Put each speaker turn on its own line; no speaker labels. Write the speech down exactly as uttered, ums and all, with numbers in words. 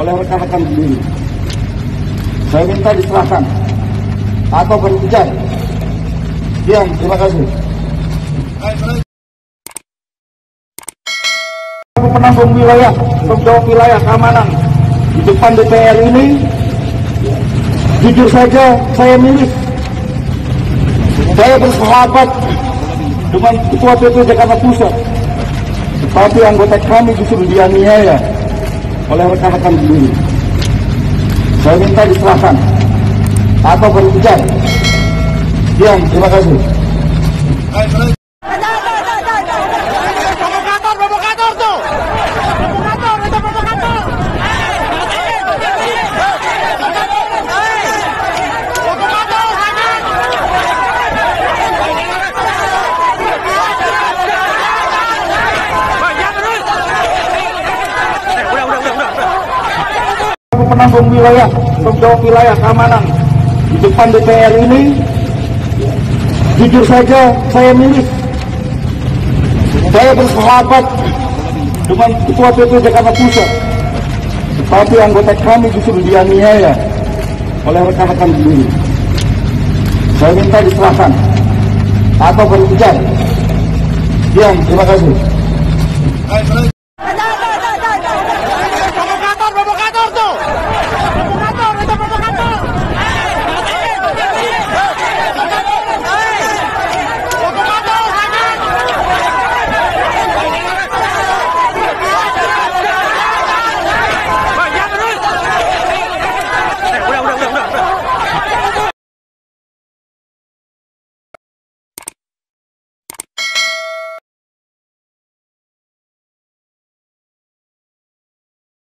oleh rekan-rekan sendiri. Saya minta diserahkan atau berkejar. Diam, terima kasih. Penanggung wilayah, penanggung wilayah keamanan di depan D P R ini, jujur saja saya miris. Saya bersahabat dengan Ketua P P Jakarta Pusat, tetapi anggota kami justru dianiaya oleh rekan-rekan sendiri. Saya minta diserahkan atau berkejar. Diam, terima kasih.
Provokator, provokator tuh. Provokator, itu provokator.
Penanggung wilayah, penanggung wilayah keamanan di depan D P R ini, jujur saja saya miris. Saya bersahabat dengan Ketua P P Jakarta Pusat, tetapi anggota kami justru dianiaya oleh rekan-rekan sendiri. Saya minta diserahkan atau berkejar. Diam, terima kasih.